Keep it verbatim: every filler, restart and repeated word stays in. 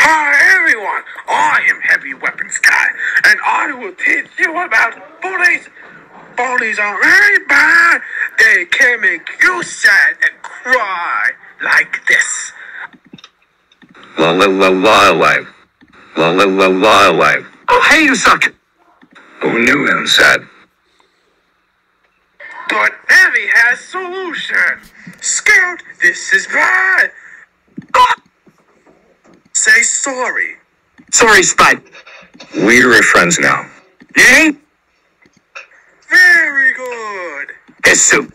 Hi everyone, I am Heavy Weapons Guy, and I will teach you about bullies. Bullies are very bad. They can make you sad and cry like this. La la la la life. La la la la life. Oh, hey, you suck. Who knew him said? But Heavy has solution. Scout, this is bad. Ah! Say sorry. Sorry, Spud. We're friends now. Yay? Very good. Yes, soup.